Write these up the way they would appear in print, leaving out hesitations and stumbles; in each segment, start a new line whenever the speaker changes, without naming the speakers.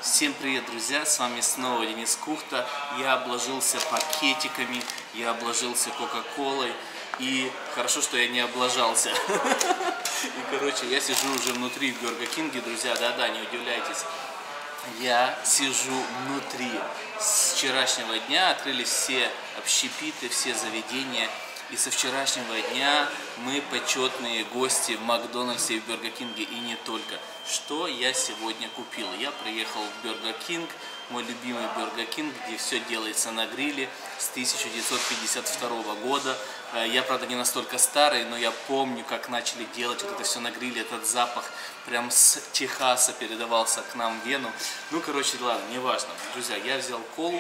Всем привет, друзья! С вами снова Денис Кухта. Я обложился пакетиками, я обложился кока-колой. И хорошо, что я не облажался. И, короче, я сижу уже внутри в Burger King, друзья. Да-да, не удивляйтесь. Я сижу внутри. С вчерашнего дня открылись все общепиты, все заведения. И со вчерашнего дня мы почетные гости в Макдональдсе и в Burger King, и не только. Что я сегодня купил? Я приехал в Burger King, мой любимый Burger King, где все делается на гриле с 1952 года. Я, правда, не настолько старый, но я помню, как начали делать вот это все на гриле. Этот запах прям с Техаса передавался к нам в Вену. Ну, короче, ладно, неважно. Друзья, я взял колу.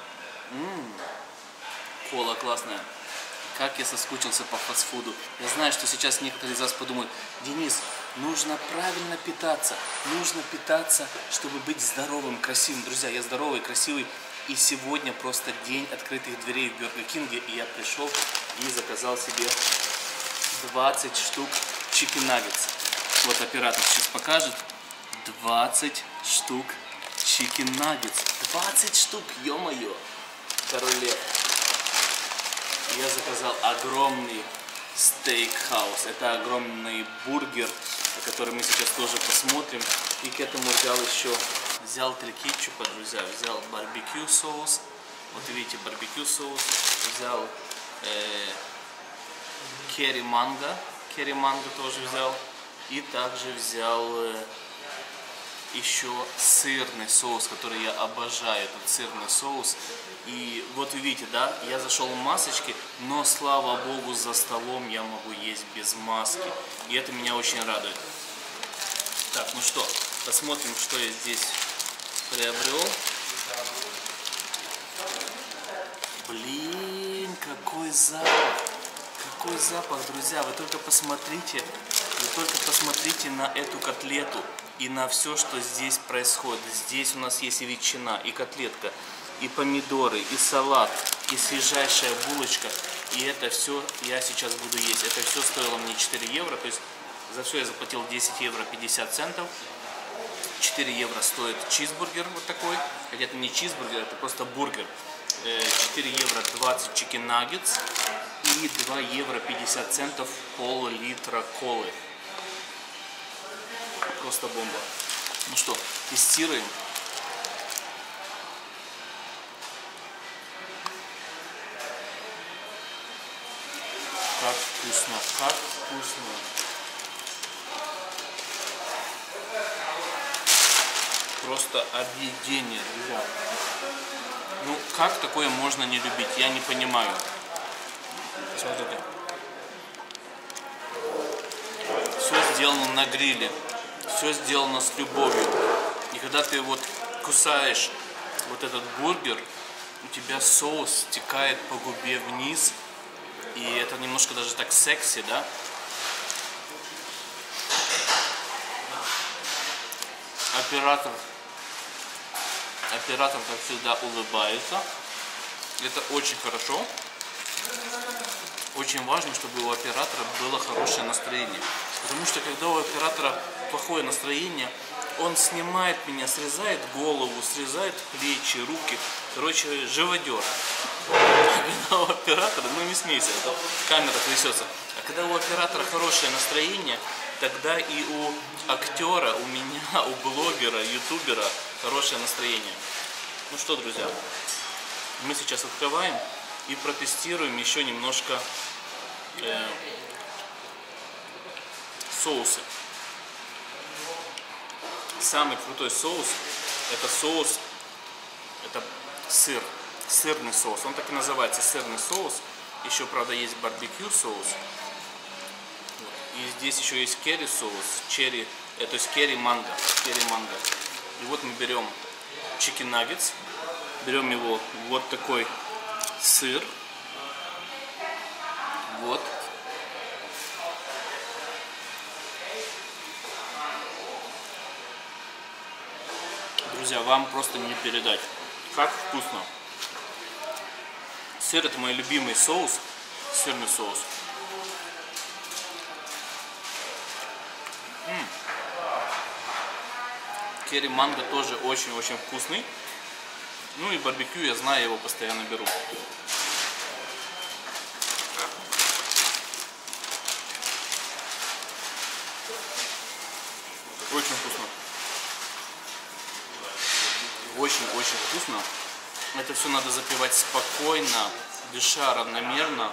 Кола классная. Как я соскучился по фастфуду. Я знаю, что сейчас некоторые из вас подумают: Денис, нужно правильно питаться. Нужно питаться, чтобы быть здоровым, красивым. Друзья, я здоровый, красивый. И сегодня просто день открытых дверей в Burger King. И я пришел и заказал себе 20 штук Chicken Nuggets. Вот оператор сейчас покажет. 20 штук Chicken Nuggets. 20 штук, ё-моё. Королев. Я заказал огромный стейкхаус. Это огромный бургер, который мы сейчас тоже посмотрим. И к этому взял 3 кетчупа, друзья. Взял барбекю соус. Вот видите, барбекю соус. Взял керри манго. Керри манго тоже взял. И также взял еще сырный соус, который я обожаю, этот сырный соус. И вот вы видите, да, я зашел в масочке, но, слава богу, за столом я могу есть без маски. И это меня очень радует. Так, ну что, посмотрим, что я здесь приобрел. Блин, какой запах! Какой запах, друзья! Вы только посмотрите на эту котлету и на все, что здесь происходит. Здесь у нас есть и ветчина, и котлетка, и помидоры, и салат, и свежайшая булочка. И это все я сейчас буду есть. Это все стоило мне 4 евро. То есть за все я заплатил 10 евро 50 центов. 4 евро стоит чизбургер вот такой. Хотя это не чизбургер, это просто бургер. 4 евро 20 chicken nuggets. И 2 евро 50 центов пол-литра колы. Просто бомба. Ну что, тестируем. Как вкусно, как вкусно. Просто объедение, друзья. Ну, как такое можно не любить? Я не понимаю. Посмотрите. Все сделано на гриле. Все сделано с любовью. И когда ты вот кусаешь вот этот бургер, у тебя соус стекает по губе вниз. И это немножко даже так секси, да? Оператор, как всегда, улыбается. Это очень хорошо. Очень важно, чтобы у оператора было хорошее настроение. Потому что когда у оператора плохое настроение, он снимает меня, срезает голову, срезает плечи, руки. Короче, живодер. А когда у оператора, ну не смейся, это камера трясется. А когда у оператора хорошее настроение, тогда и у актера, у меня, у блогера, ютубера хорошее настроение. Ну что, друзья, мы сейчас открываем и протестируем еще немножко соусы. Самый крутой соус — это сыр, сырный соус. Он так и называется, сырный соус. Еще, правда, есть барбекю соус. И здесь еще есть керри соус, то есть керри манго. И вот мы берем chicken nuggets, берем его вот такой сыр, вот. Друзья, вам просто не передать, как вкусно. Сыр — это мой любимый соус, сырный соус. Керри манго тоже очень-очень вкусный. Ну и барбекю, я знаю, я его постоянно беру. Очень вкусно. Очень-очень вкусно. Это все надо запивать спокойно, дыша равномерно.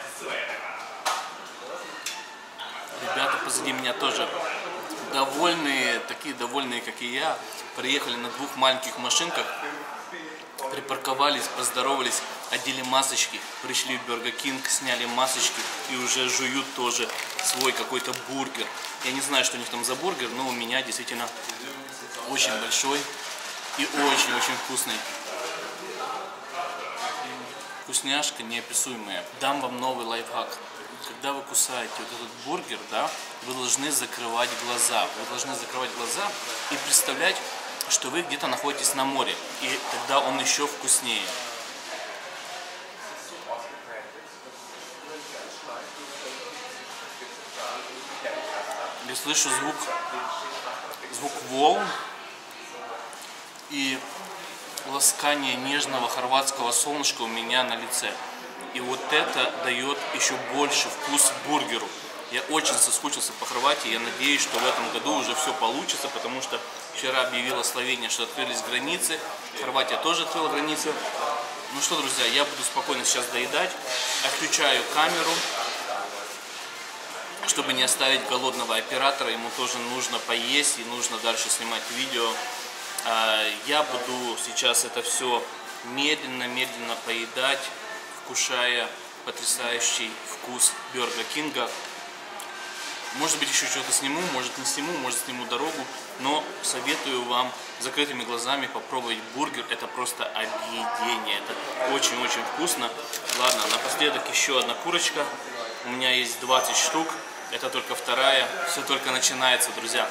Ребята позади меня тоже довольные, такие довольные, как и я. Приехали на 2 маленьких машинках, припарковались, поздоровались, одели масочки, пришли в Burger King, сняли масочки и уже жуют тоже свой какой-то бургер. Я не знаю, что у них там за бургер, но у меня действительно очень большой и очень-очень вкусный. Вкусняшка неописуемая. Дам вам новый лайфхак. Когда вы кусаете вот этот бургер, да, вы должны закрывать глаза. Вы должны закрывать глаза и представлять, что вы где-то находитесь на море. И тогда он еще вкуснее. Я слышу звук волн и ласкание нежного хорватского солнышка у меня на лице. И вот это дает еще больше вкус бургеру. Я очень соскучился по Хорватии. Я надеюсь, что в этом году уже все получится, потому что вчера объявила Словения, что открылись границы. Хорватия тоже открыла границы. Ну что, друзья, я буду спокойно сейчас доедать. Отключаю камеру, чтобы не оставить голодного оператора. Ему тоже нужно поесть и нужно дальше снимать видео. Я буду сейчас это все медленно поедать, вкушая потрясающий вкус Burger King. Может быть, еще что-то сниму, может не сниму, может сниму дорогу, но советую вам закрытыми глазами попробовать бургер. Это просто объедение, это очень-очень вкусно. Ладно, напоследок еще одна курочка. У меня есть 20 штук, это только вторая, все только начинается, друзья.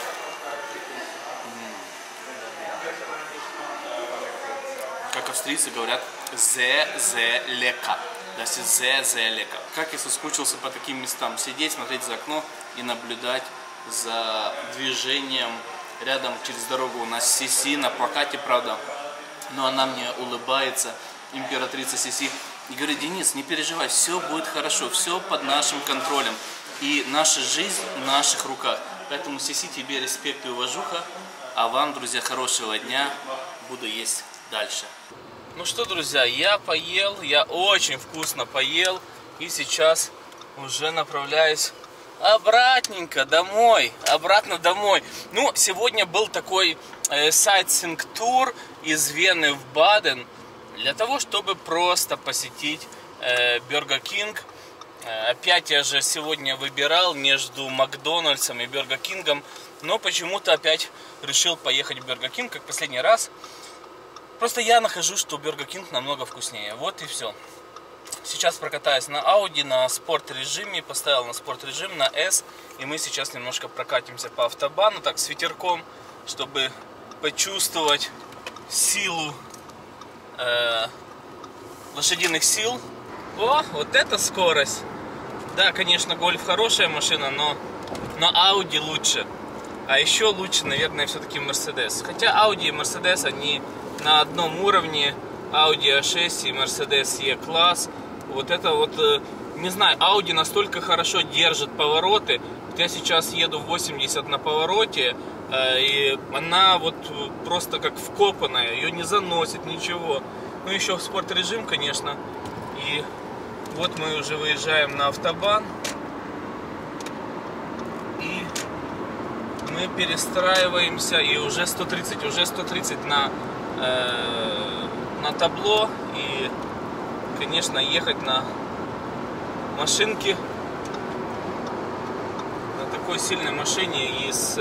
Как австрийцы говорят, зе лека. Зе лека. Как я соскучился по таким местам. Сидеть, смотреть за окно и наблюдать за движением. Рядом через дорогу у нас Сиси на плакате, правда. Но она мне улыбается, императрица Сиси. И говорит: Денис, не переживай, все будет хорошо, все под нашим контролем. И наша жизнь в наших руках. Поэтому, Сиси, тебе респект и уважуха. А вам, друзья, хорошего дня. Буду есть дальше. Ну что, друзья, я поел, я очень вкусно поел. И сейчас уже направляюсь обратненько домой, обратно домой. Ну, сегодня был такой сайтсинг-тур из Вены в Баден. Для того, чтобы просто посетить Burger King. Опять я же сегодня выбирал между Макдональдсом и Burger King. Но почему-то опять решил поехать в Burger King, как последний раз. Просто я нахожу, что Burger King намного вкуснее. Вот и все. Сейчас прокатаюсь на Audi, на спорт-режиме. Поставил на спорт-режим, на S. И мы сейчас немножко прокатимся по автобану, так, с ветерком, чтобы почувствовать силу, лошадиных сил. О, вот это скорость! Да, конечно, Golf хорошая машина, но Audi лучше. А еще лучше, наверное, все-таки Mercedes. Хотя Audi и Mercedes, они на одном уровне. Audi A6 и Mercedes E-класс. Вот это вот, не знаю, Audi настолько хорошо держит повороты. Вот я сейчас еду 80 на повороте, и она вот просто как вкопанная, ее не заносит, ничего. Ну, еще в спорт-режим, конечно. И вот мы уже выезжаем на автобан. И мы перестраиваемся, и уже 130 на табло. И, конечно, ехать на машинке, на такой сильной машине из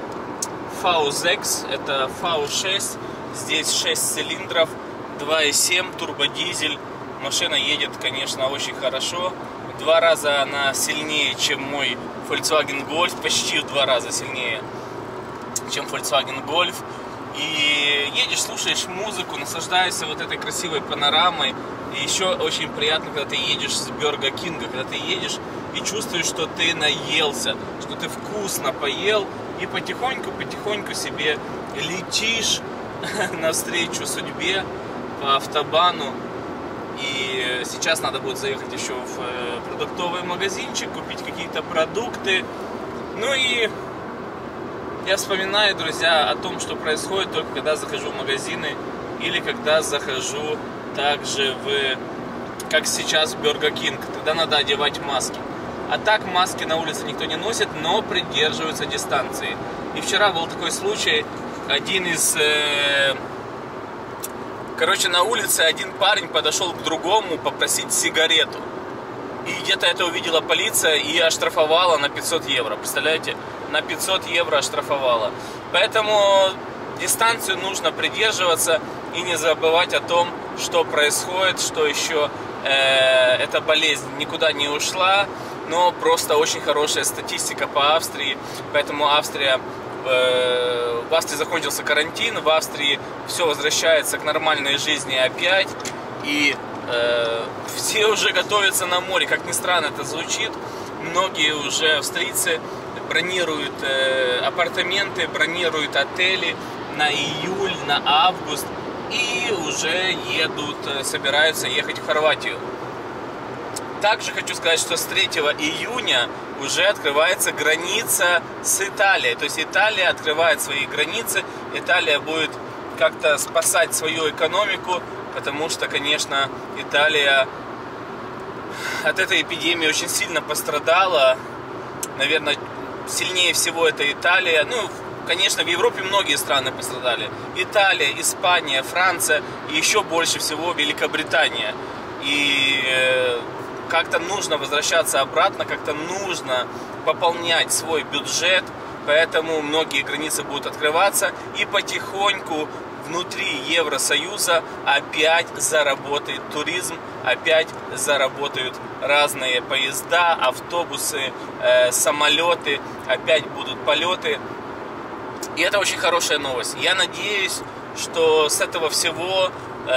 VZ, это V6, здесь 6 цилиндров, 2.7 турбодизель. Машина едет, конечно, очень хорошо. В 2 раза она сильнее, чем мой Volkswagen Golf, почти в 2 раза сильнее, чем Volkswagen Golf. И едешь, слушаешь музыку, наслаждаешься вот этой красивой панорамой. И еще очень приятно, когда ты едешь с Burger King, когда ты едешь и чувствуешь, что ты наелся, что ты вкусно поел, и потихоньку себе летишь навстречу судьбе по автобану. И сейчас надо будет заехать еще в продуктовый магазинчик, купить какие-то продукты. Ну и я вспоминаю, друзья, о том, что происходит только когда захожу в магазины или когда захожу также как сейчас, в Burger King. Тогда надо одевать маски. А так маски на улице никто не носит, но придерживаются дистанции. И вчера был такой случай, на улице один парень подошел к другому попросить сигарету. И где-то это увидела полиция и оштрафовала на 500 евро. Представляете? На 500 евро оштрафовала. Поэтому дистанцию нужно придерживаться и не забывать о том, что происходит, что еще эта болезнь никуда не ушла. Но просто очень хорошая статистика по Австрии. Поэтому в Австрии закончился карантин, в Австрии все возвращается к нормальной жизни опять, и все уже готовятся на море. Как ни странно это звучит, многие уже австрийцы бронируют апартаменты, бронируют отели на июль, на август, и уже собираются ехать в Хорватию. Также хочу сказать, что с 3 июня уже открывается граница с Италией. То есть Италия открывает свои границы, Италия будет как-то спасать свою экономику, потому что, конечно, Италия от этой эпидемии очень сильно пострадала. Наверное, сильнее всего это Италия. Ну, конечно, в Европе многие страны пострадали. Италия, Испания, Франция и еще больше всего Великобритания. И как-то нужно возвращаться обратно, как-то нужно пополнять свой бюджет, поэтому многие границы будут открываться, и потихоньку внутри Евросоюза опять заработает туризм, опять заработают разные поезда, автобусы, самолеты, опять будут полеты. И это очень хорошая новость. Я надеюсь, что с этого всего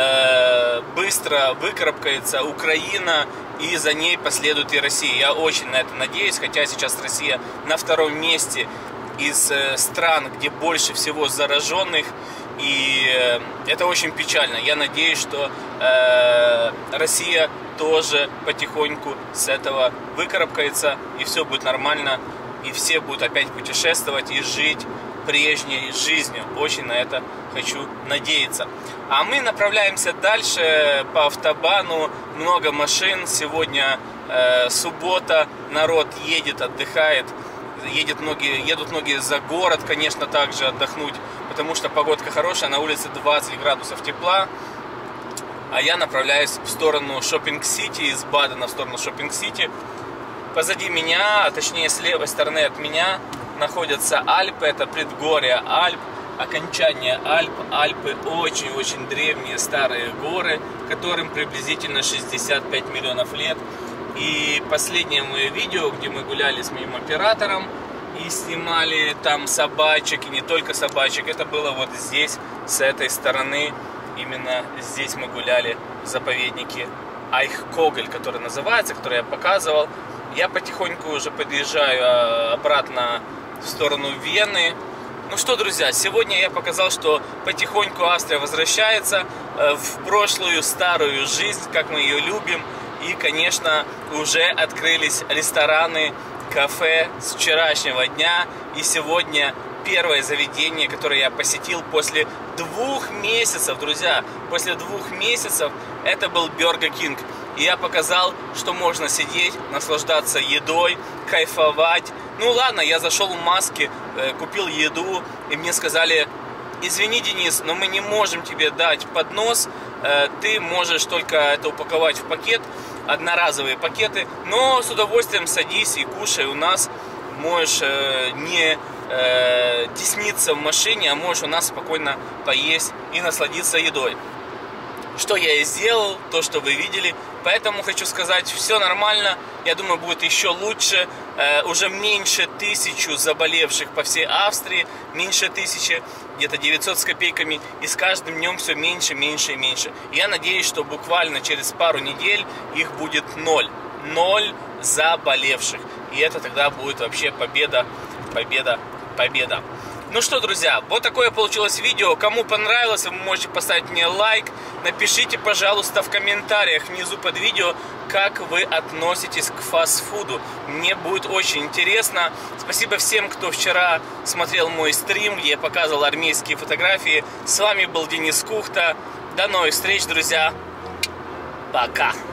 быстро выкарабкается Украина, и за ней последует и Россия. Я очень на это надеюсь, хотя сейчас Россия на 2-м месте из стран, где больше всего зараженных, и это очень печально. Я надеюсь, что Россия тоже потихоньку с этого выкарабкается, и все будет нормально, и все будут опять путешествовать и жить прежней жизнью. Очень на это хочу надеяться. А мы направляемся дальше по автобану. Много машин. Сегодня суббота. Народ едет, отдыхает. Едут многие за город, конечно, также отдохнуть, потому что погодка хорошая. На улице 20 градусов тепла. А я направляюсь в сторону Шоппинг-Сити, из Бадена в сторону Шоппинг-Сити. Позади меня, а точнее с левой стороны от меня, находятся Альпы, это предгорье Альп, окончание Альп. Альпы очень-очень древние старые горы, которым приблизительно 65 миллионов лет. И последнее мое видео, где мы гуляли с моим оператором и снимали там собачек, и не только собачек, это было вот здесь, с этой стороны. Именно здесь мы гуляли в заповеднике Айхкогль, который называется, который я показывал. Я потихоньку уже подъезжаю обратно в сторону Вены. Ну что, друзья, сегодня я показал, что потихоньку Австрия возвращается в прошлую старую жизнь, как мы ее любим. И, конечно, уже открылись рестораны, кафе с вчерашнего дня. И сегодня первое заведение, которое я посетил после 2 месяцев, друзья. После 2 месяцев это был Burger King. И я показал, что можно сидеть, наслаждаться едой, кайфовать. Ну ладно, я зашел в маске, купил еду, и мне сказали: извини, Денис, но мы не можем тебе дать поднос, ты можешь только это упаковать в пакет, одноразовые пакеты, но с удовольствием садись и кушай у нас, можешь не тесниться в машине, а можешь у нас спокойно поесть и насладиться едой. Что я и сделал, то, что вы видели. Поэтому хочу сказать, все нормально. Я думаю, будет еще лучше. Уже меньше 1000 заболевших по всей Австрии. Меньше 1000, где-то 900 с копейками. И с каждым днем все меньше, меньше и меньше. Я надеюсь, что буквально через пару недель их будет 0. 0 заболевших. И это тогда будет вообще победа, победа, победа.
Ну что, друзья, вот такое получилось видео. Кому понравилось, вы можете поставить мне лайк. Напишите, пожалуйста, в комментариях внизу под видео, как вы относитесь к фастфуду. Мне будет очень интересно. Спасибо всем, кто вчера смотрел мой стрим, где я показывал армейские фотографии. С вами был Денис Кухта. До новых встреч, друзья. Пока.